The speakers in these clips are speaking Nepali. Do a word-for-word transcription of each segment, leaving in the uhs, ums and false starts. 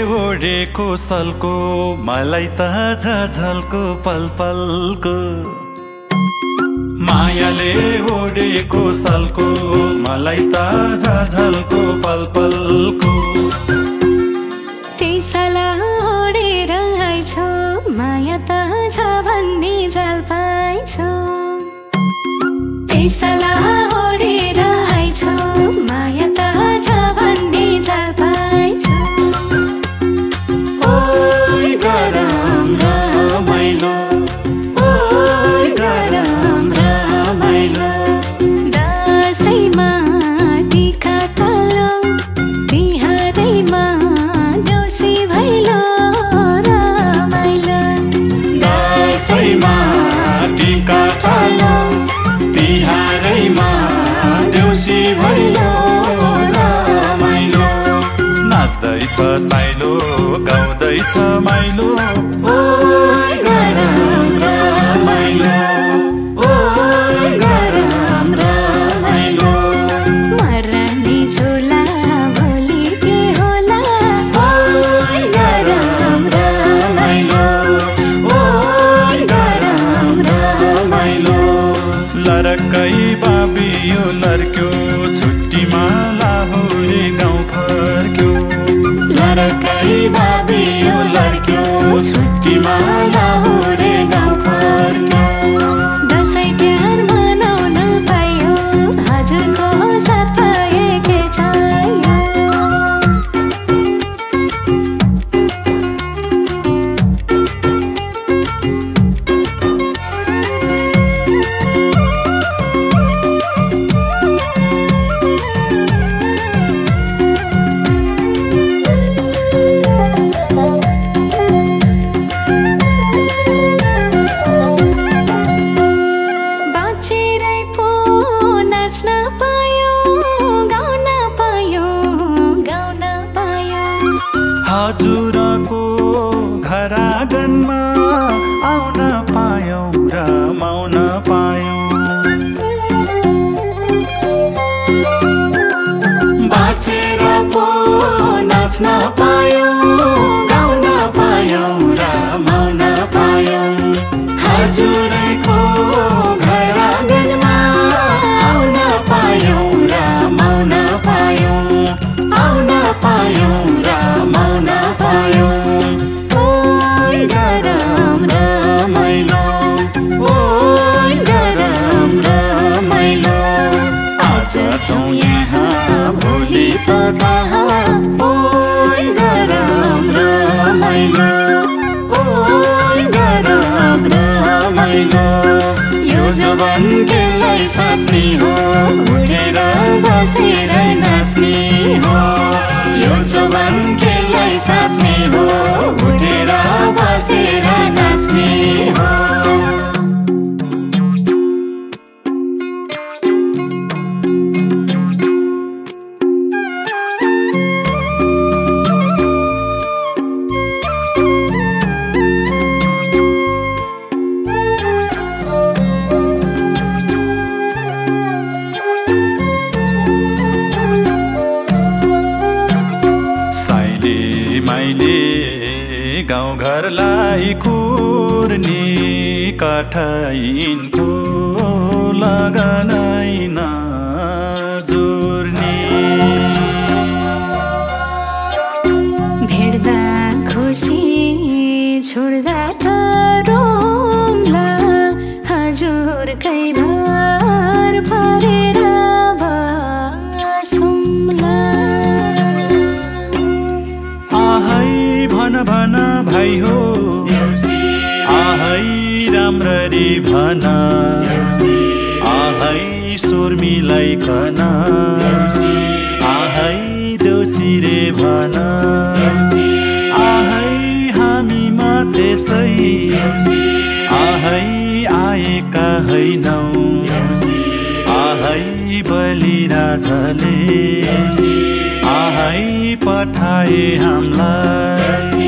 ओढेको सल्को मलाई त झझल्को पल पलको मायाले ओढेको सल्को मलाई त झझल्को पल पलको त्यसला ओढेर आइछौ माया त छ भन्ने जाल पाइछौ त्यसला ओढेर आइछौ माया त छ भन्ने जाल पाइछौ ओइ गरम रमाइलो ओइ गरम रमाइलो दसैँमा टिका तलो तिहारैमा देउसी भैलो रमाइलो दसैँमा टिका तलो तिहारैमा देउसी भैलो रमाइलो नाच्दैछ साइलो गाउँदैछ माइलो ओइ गरम रमाइलो ओइ गरम रमाइलो मर्ने झोला भोलि के होला ओइ गरम रमाइलो ओइ गरम रमाइलो लरकै बाबियो लर्क्यो छुट्टीमा लाहुरे गाउँ फर्क्यो लरकै बाबियो लर्क्यो छुट्टीमा लाहुरे गाउँ फर्क्यो दसैँ तिहार मनाउन पाइयो हजुरको साथ पाएकै छैन बाँचेरै पो नाच्न पायो गाउन पायो गाउन पायो हजुरको घर आँगनमा आउन पायौँ रमाउन पायौँ बाँचेर पो नाच्न पायौँ गाउन पायौँ रमाउन पायौँ हजुरको घर आँगनमा आउन पायौँ रमाउन पायौँ आउन पायौँ रमाउन पायौँ ओइ गरम रमाइलो ओइ गरम रमाइलो आज छौँ यहाँ भोलि त कहाँ ओइ गरम रमाइलो ओइ गरम रमाइलो यो जवान केलाई साँच्ने हो उठेर बसेर नाच्ने हो यो जवान केलाई साँच्ने हो उठेर बसेर नाच्ने हो माइले गाउँ घरलाई कुर्ने काठैनको लगनै नजोर्ने भेट्दा खुसी छोड्दा त रोङ्ला हजुरकै भर परेर बसौँला आहै भन भन भाइ हो आहै राम्ररी भन आहै स्वर मिलाइकन आहै देउसी रे भन आहै हामी म त्यसै आहै आएका हैनौ आहै बलिराजले आहै पठाए हामीलाई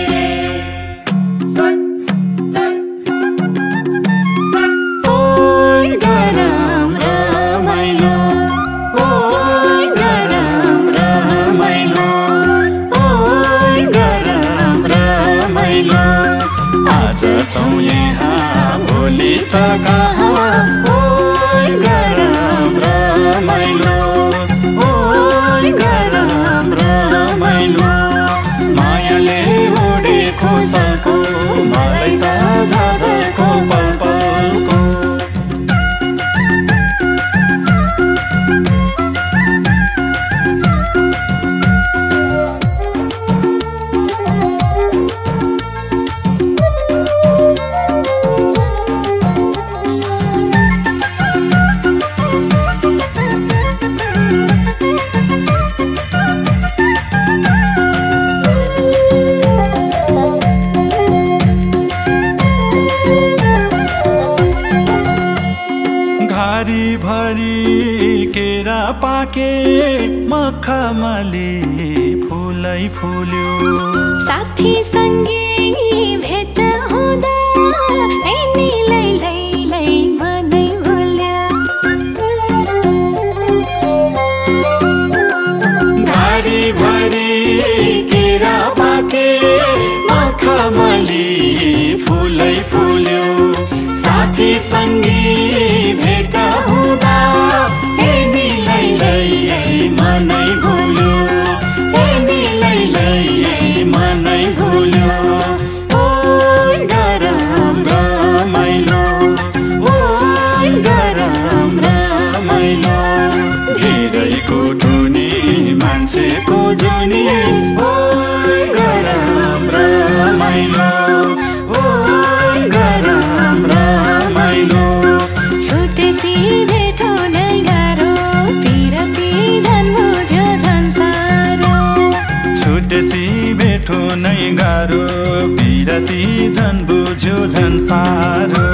ओइ गरम रमाइलो ओइ गरम रमाइलो ओइ गरम भरि केरा पाके मखमली फुलै फुल्यो साथी सँगै भेट हुँदा ऐनी लै लै लै मनै भुल्यो घारी भरि केरा पाके मखमली फुलै फुल्यो साथी सँगै भेट हुँदा ऐनी लै लै लै मनै भुल्यो ऐनी लै लै लै मनै भुल्यो ओइ गरम रमाइलो ओइ गरम रमाइलो धेरैको धुनी मान्छेको जुनी ओइ गरम रमाइलो ओइ गरम रमाइलो छुटेसी भेट नै गाह्रो पिरती झन् बुझ्यो झन् साह्रो छुटेसी भेटो नै गाह्रो पिरती झन् बुझ्यो झन् साह्रो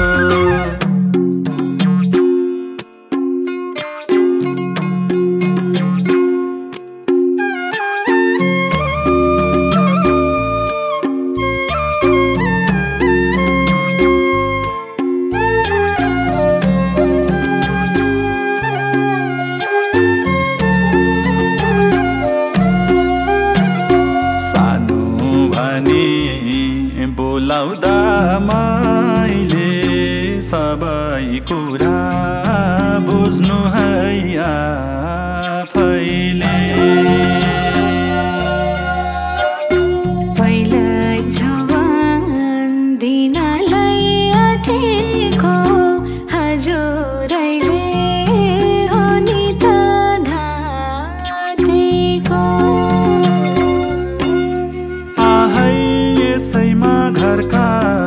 बोलाउँदा मैले सबै कुरा बुझ्नु है आफैले पहिलै जवान दिनलाई आँटेको हजुरैले हो नि त नाटेको आहै यसैमा घरका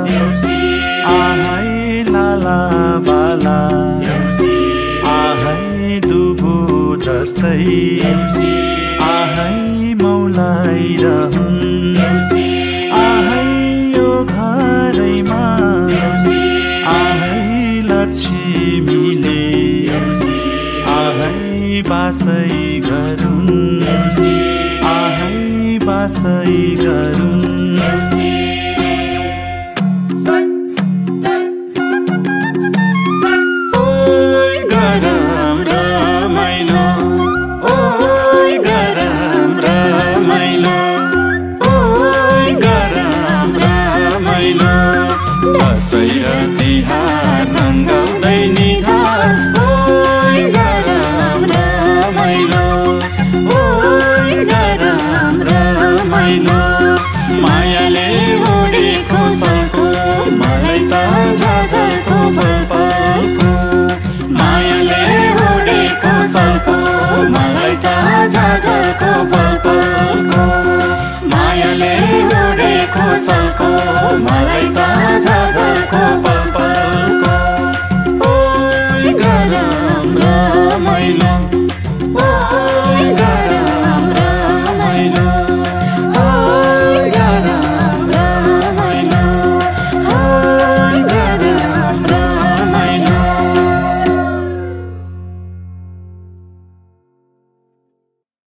आहै लाला बाला आहै दुबो जस्तै आहै मौलाई रहन् आहै यो घरैमा आहै लक्ष्मीले आहै बासै गरून् आहै बासै गरून्